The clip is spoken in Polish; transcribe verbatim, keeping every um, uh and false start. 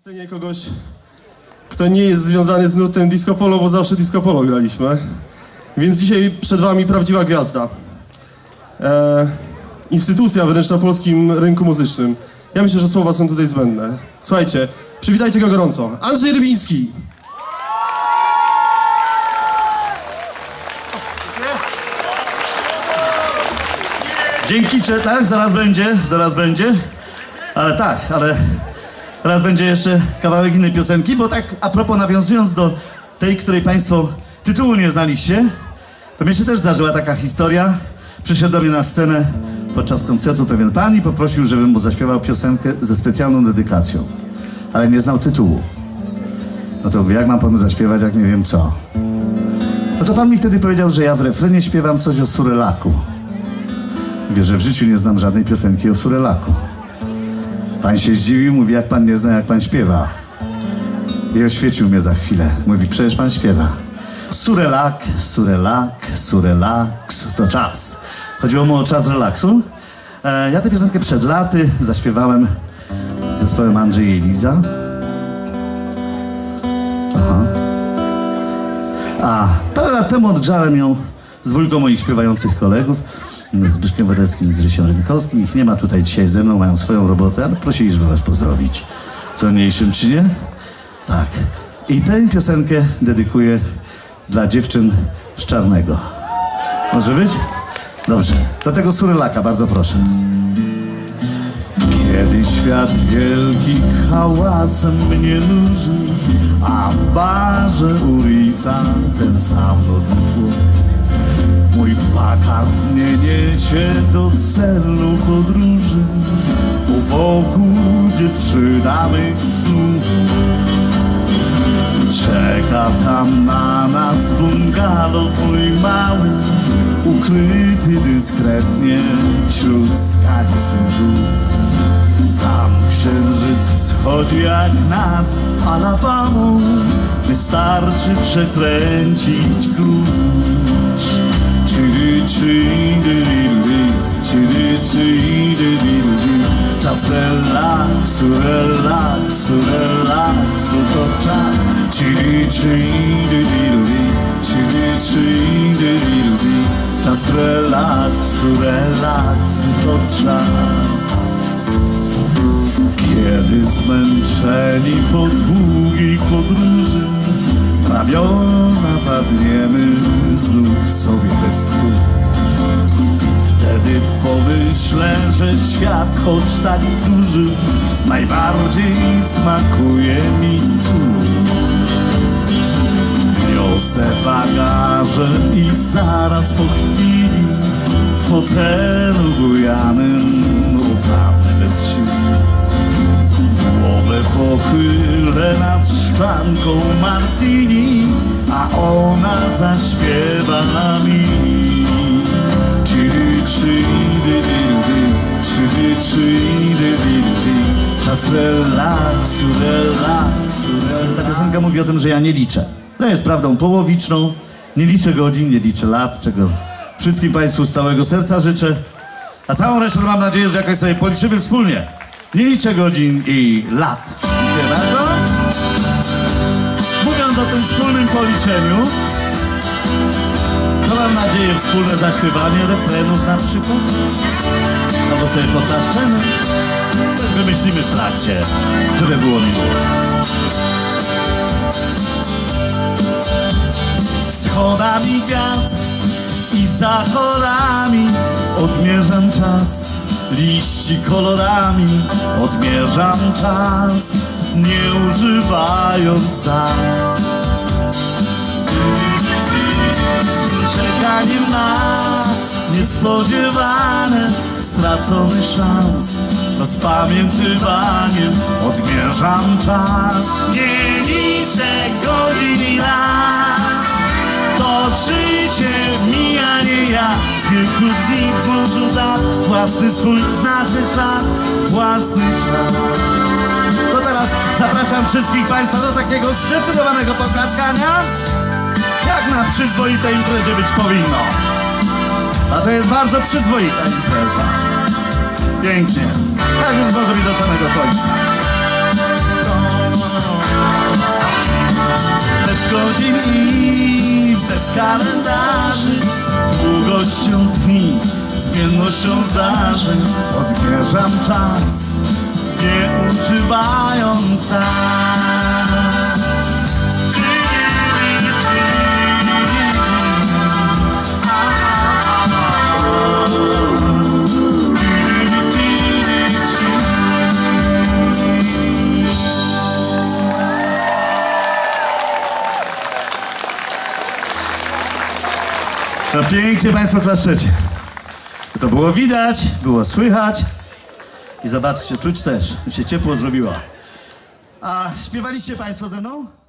Scenie kogoś, kto nie jest związany z nurtem disco polo, bo zawsze disco polo graliśmy. Więc dzisiaj przed wami prawdziwa gwiazda. E, instytucja wręcz na polskim rynku muzycznym. Ja myślę, że słowa są tutaj zbędne. Słuchajcie, przywitajcie go gorąco. Andrzej Rybiński. Dzięki, czy tak? Zaraz będzie, zaraz będzie. Ale tak, ale teraz będzie jeszcze kawałek innej piosenki, bo tak a propos, nawiązując do tej, której państwo tytułu nie znaliście, to mnie się też zdarzyła taka historia. Przyszedł do mnie na scenę podczas koncertu pewien pan i poprosił, żebym mu zaśpiewał piosenkę ze specjalną dedykacją, ale nie znał tytułu. No to jak mam panu zaśpiewać, jak nie wiem co? No to pan mi wtedy powiedział, że ja w refrenie śpiewam coś o Surelaku. Mówię, że w życiu nie znam żadnej piosenki o Surelaku. Pan się zdziwił, mówi, jak pan nie zna, jak pan śpiewa. I oświecił mnie za chwilę. Mówi, przecież pan śpiewa. Surelak, surelak, surelaks, to czas. Chodziło mu o czas relaksu. E, ja tę piosenkę przed laty zaśpiewałem z zespołem Andrzej i Liza. Aha. A parę lat temu odgrzałem ją z dwójką moich śpiewających kolegów. Z Zbyszkiem Wadeckim, z Rysiem Rynkowskim. Ich nie ma tutaj dzisiaj ze mną, mają swoją robotę, ale prosili, żeby was pozdrowić. Co mniejszym czynie? Tak. I tę piosenkę dedykuję dla dziewczyn z Czarnego. Może być? Dobrze. Do tego Surelaka bardzo proszę. Kiedy świat wielki hałasem mnie nuży, a w barze ulica ten sam nudny tłum. Mój pakard mnie niesie do celu podróży, u boku dziewczyna mych snów. Czeka tam na nas bungalow mój mały, ukryty dyskretnie wśród skalistych gór. Tam księżyc wschodzi jak nad Alabamą, wystarczy przekręcić klucz. Czas relaksu, relaksu, relaksu to czas. Czas relaksu, relaksu to czas. Kiedy zmęczeni po długiej podróży w ramiona padniemy znów sobie bez tchu, wtedy pomyślę, że świat, choć tak duży, najbardziej smakuje mi tu. Niosę bagaże i zaraz po chwili w fotelu bujanym upadnę bez sił. Głowę pochylę nad szklanką martini, a ona zaśpiewa mi. Czas relaksu, relaksu, relaksu. Ta piosenka mówi o tym, że ja nie liczę. To jest prawdą połowiczną. Nie liczę godzin, nie liczę lat, czego wszystkim państwu z całego serca życzę. A całą resztę mam nadzieję, że jakoś sobie policzymy wspólnie. Nie liczę godzin i lat. Dziękuję bardzo. Mówiąc o tym wspólnym policzeniu, to mam nadzieję wspólne zaśpiewanie refrenów na przykład. No bo sobie potaszczemy. Też wymyślimy w trakcie, żeby było miło. Wschodami gwiazd i zachodami odmierzam czas. Liści kolorami odmierzam czas, nie używając dat. Czekaniem na niespodziewane, stracony szans, rozpamiętywaniem odmierzam czas. Nie liczę godzin i lat, to życie mija, nie ja. Z kilku dni w morzu dat, własny swój znaczy ślad, własny ślad. To teraz zapraszam wszystkich państwa do takiego zdecydowanego poklaskania, jak na przyzwoitej imprezie być powinno. A to jest bardzo przyzwoita impreza. Pięknie. Tak już może być do samego końca. codziennością zdarzeń odmierzam czas, nie używając tak. No pięknie Państwo klaszczecie. To było widać, było słychać i zobaczcie, czuć też, mi się ciepło zrobiło. A śpiewaliście Państwo ze mną?